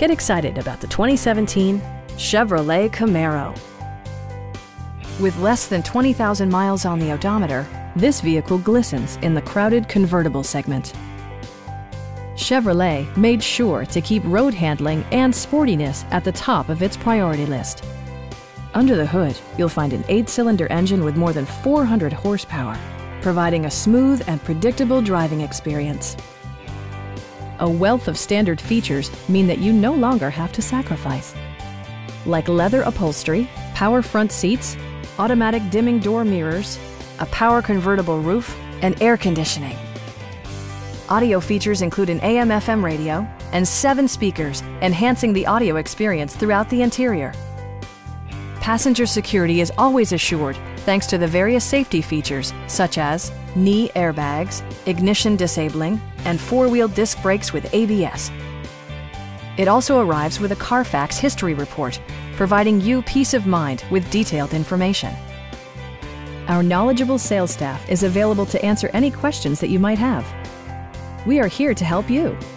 Get excited about the 2017 Chevrolet Camaro. With less than 20,000 miles on the odometer, this vehicle glistens in the crowded convertible segment. Chevrolet made sure to keep road handling and sportiness at the top of its priority list. Under the hood, you'll find an 8-cylinder engine with more than 400 horsepower, providing a smooth and predictable driving experience. A wealth of standard features mean that you no longer have to sacrifice, like leather upholstery, power front seats, automatic dimming door mirrors, a power convertible roof, and air conditioning. Audio features include an AM/FM radio and 7 speakers, enhancing the audio experience throughout the interior. Passenger security is always assured thanks to the various safety features such as knee airbags, ignition disabling, and 4-wheel disc brakes with ABS. It also arrives with a Carfax history report, providing you peace of mind with detailed information. Our knowledgeable sales staff is available to answer any questions that you might have. We are here to help you.